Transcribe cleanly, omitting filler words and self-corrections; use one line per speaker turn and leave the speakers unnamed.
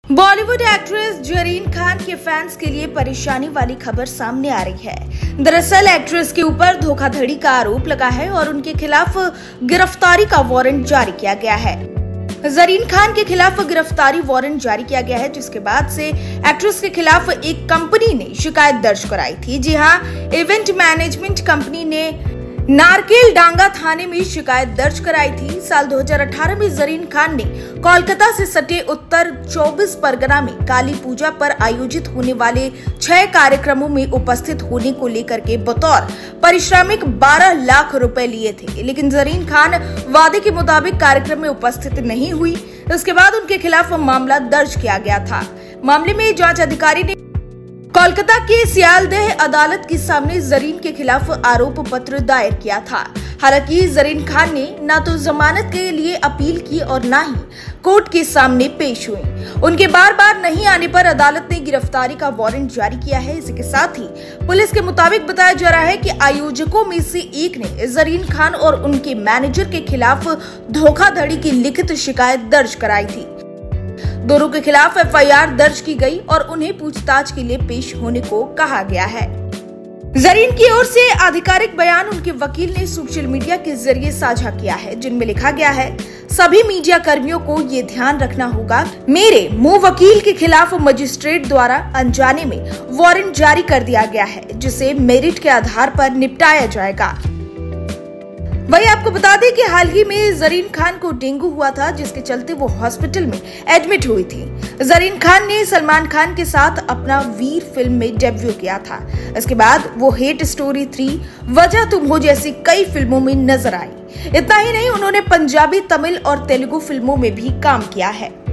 Bollywood actress Zareen Khan के fans के लिए परेशानी वाली खबर सामने आ रही है। दरअसल एक्ट्रेस के ऊपर धोखाधड़ी का आरोप लगा है और उनके खिलाफ गिरफ्तारी का वारंट जारी किया गया है। जरीन खान के खिलाफ गिरफ्तारी वारंट जारी किया गया है, जिसके बाद से एक्ट्रेस के खिलाफ एक कंपनी ने शिकायत दर्ज कराई थी। जी हां, इवेंट मैनेजमेंट कंपनी ने नारकेल डांगा थाने में शिकायत दर्ज कराई थी। साल 2018 में जरीन खान ने कोलकाता से सटे उत्तर 24 परगना में काली पूजा पर आयोजित होने वाले 6 कार्यक्रमों में उपस्थित होने को लेकर के बतौर पारिश्रमिक 12 लाख रुपए लिए थे, लेकिन जरीन खान वादे के मुताबिक कार्यक्रम में उपस्थित नहीं हुई। इसके बाद उनके खिलाफ मामला दर्ज किया गया था। मामले में जांच अधिकारी ने कोलकाता के सियालदेह अदालत के सामने जरीन के खिलाफ आरोप पत्र दायर किया था। हालांकि जरीन खान ने न तो जमानत के लिए अपील की और न ही कोर्ट के सामने पेश हुई। उनके बार बार नहीं आने पर अदालत ने गिरफ्तारी का वारंट जारी किया है। इसी के साथ ही पुलिस के मुताबिक बताया जा रहा है कि आयोजकों में से एक ने जरीन खान और उनके मैनेजर के खिलाफ धोखाधड़ी की लिखित शिकायत दर्ज कराई थी। दोनों के खिलाफ एफआईआर दर्ज की गई और उन्हें पूछताछ के लिए पेश होने को कहा गया है। जरीन की ओर से आधिकारिक बयान उनके वकील ने सोशल मीडिया के जरिए साझा किया है, जिनमें लिखा गया है, सभी मीडिया कर्मियों को ये ध्यान रखना होगा, मेरे मुंह वकील के खिलाफ मजिस्ट्रेट द्वारा अनजाने में वारंट जारी कर दिया गया है, जिसे मेरिट के आधार पर निपटाया जाएगा। वही आपको बता दें कि हाल ही में जरीन खान को डेंगू हुआ था, जिसके चलते वो हॉस्पिटल में एडमिट हुई थी। जरीन खान ने सलमान खान के साथ अपना वीर फिल्म में डेब्यू किया था। इसके बाद वो हेट स्टोरी 3, वजह तुम हो जैसी कई फिल्मों में नजर आई। इतना ही नहीं, उन्होंने पंजाबी, तमिल और तेलुगु फिल्मों में भी काम किया है।